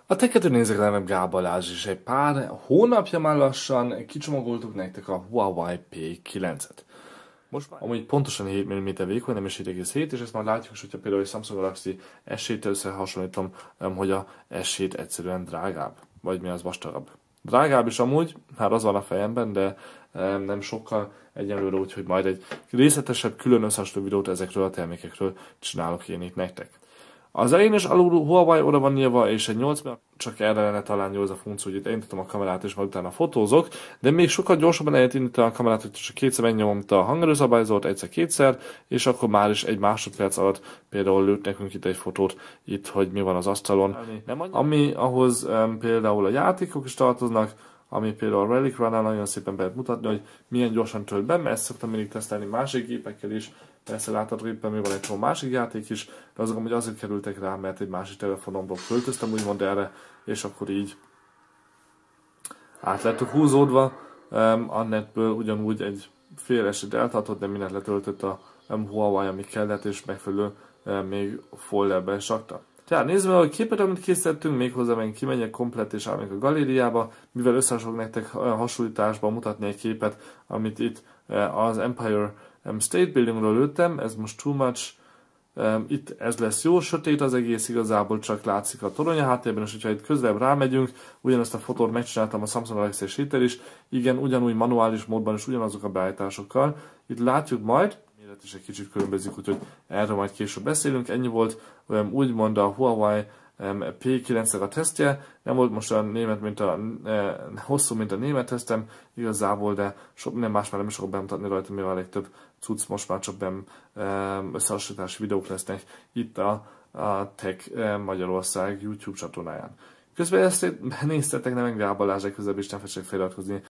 A Tech2 nézők, nevem Gál Balázs, és egy pár hónapja már lassan kicsomagoltuk nektek a Huawei P9-et. Most már amúgy pontosan 7 mm vékony, nem is 7,7, és ezt már látjuk is, hogyha például egy Samsung Galaxy S7-tel összehasonlítom, hogy a S7 egyszerűen drágább, vagy mi az vastagabb. Drágább is amúgy, hát az van a fejemben, de nem sokkal egyenlőre, úgyhogy majd egy részletesebb, külön összehasonlító videót ezekről a termékekről csinálok én itt nektek. Az elején is alul Huawei oda van nyilva, és egy 8 csak erre lenne talán jó ez a funkció, hogy itt elindítom a kamerát, és majd utána fotózok, de még sokkal gyorsabban lehet indítani a kamerát, hogy csak kétszer megnyomom a hangerőszabályzót, egyszer-kétszer, és akkor már is egy másodperc alatt például lőtt nekünk itt egy fotót, itt, hogy mi van az asztalon. Ami ahhoz például a játékok is tartoznak, ami például a Relic Run-nál nagyon szépen be lehet mutatni, hogy milyen gyorsan tölt be, mert ezt szoktam mindig tesztelni másik gépekkel is. Persze látható éppen még van egy csomó másik játék is, de azok amúgy azért kerültek rá, mert egy másik telefonomból költöztem úgymond erre, és akkor így át lettek húzódva. A netből ugyanúgy egy fél eset eltartott, de mindent letöltött a Huawei, ami kellett, és megfelelő még folderbe is rakta. Tehát nézzük meg, hogy képet, amit készítettünk, méghozzá meg kimegyek komplet és elmegyek a galériába, mivel összehasonlok nektek hasonlításban mutatni egy képet, amit itt az Empire State Buildingról lőttem, ez most too much. Itt ez lesz jó, sötét az egész, igazából csak látszik a torony a háttérben, és hogyha itt közelebb rámegyünk, ugyanezt a fotót megcsináltam a Samsung Galaxy S7-tel is, igen, ugyanúgy manuális módban is ugyanazok a beállításokkal. Itt látjuk majd, méret is egy kicsit különbözik, úgyhogy erről majd később beszélünk. Ennyi volt úgymond a Huawei P9-nek a tesztje, nem volt most olyan német, mint a hosszú, mint a német tesztem igazából, de nem más már nem is fogok bemutatni rajta, mivel a legtöbb cucc most már csak összehasonlítási videók lesznek itt a Tech Magyarország YouTube csatornáján. Közben ezt néztetek, nem Gál Balázs, legközelebb is nem fessék feliratkozni